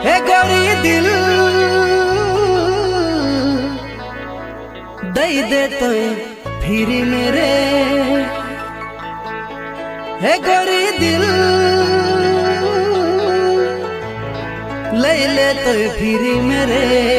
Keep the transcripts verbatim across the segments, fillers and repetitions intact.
हे गोरी दिल दई दे तो फिर मेरे, हे गोरी दिल ले ले तो फिर मेरे।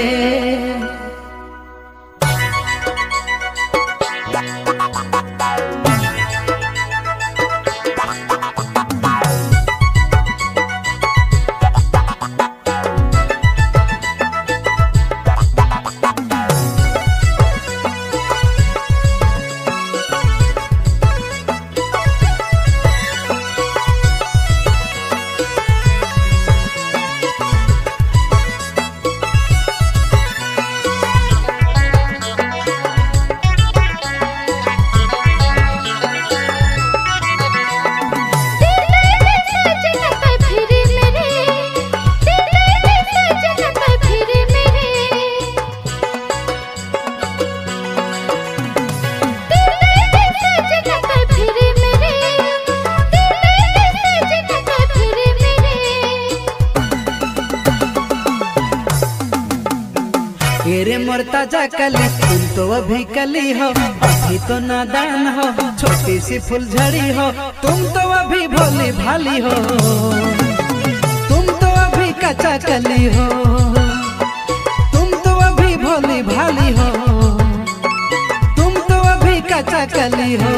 रे मोरता जा कली तुम तो अभी कली हो, अभी तो नादान हो, छोटी सी फुलझड़ी हो, तुम तो अभी भोली भाली हो, तुम तो अभी कच्चा कली हो, तुम तो अभी भोली भाली हो, तुम तो अभी कच्चा कली हो।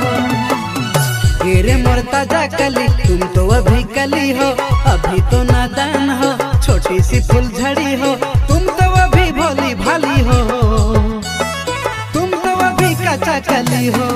रे मोरता जा कली तुम तो अभी कली हो, अभी तो नादान हो, छोटी सी फुलझड़ी हो, तुम तो अभी भोली भाली हो, तुम तो अभी कच्चा कली हो।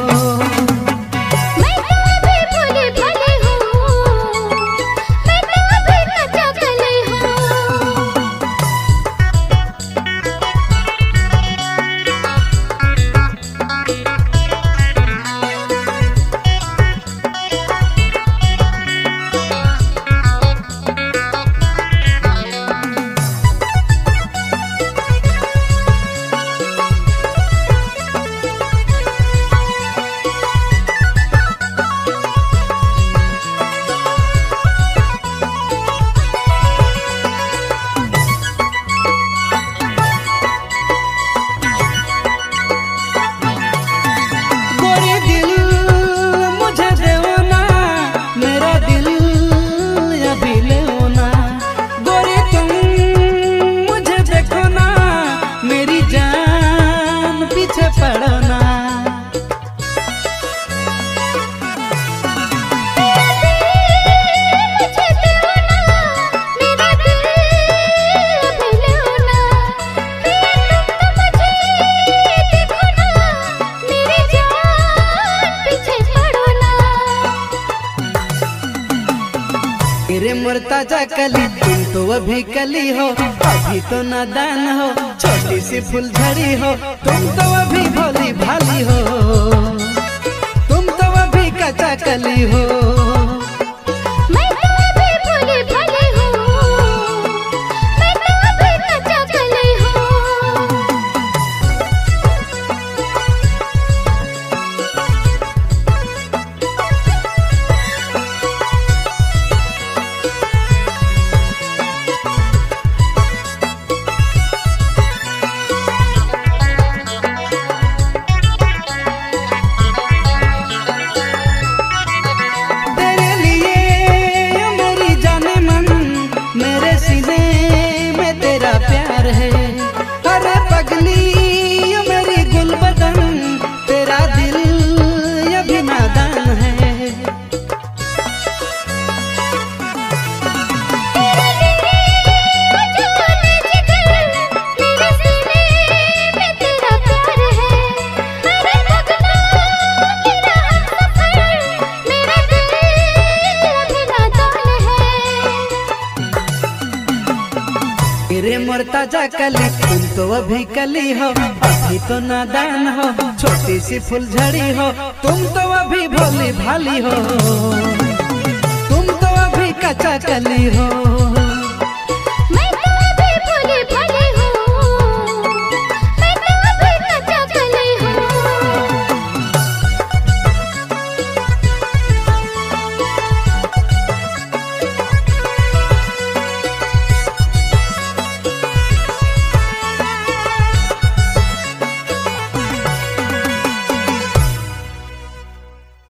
रे मोरता जा कली तुम तो अभी कली हो, अभी तो नादान हो, छोटी सी फुलझड़ी हो, तुम तो अभी भोली भाली हो, तुम तो अभी कच्चा कली हो। रे मोरता जा कली तुम तो अभी कली हो, अभी तो नादान हो, छोटी सी फुलझड़ी हो, तुम तो अभी भोली भाली हो, तुम तो अभी कच्चा कली हो।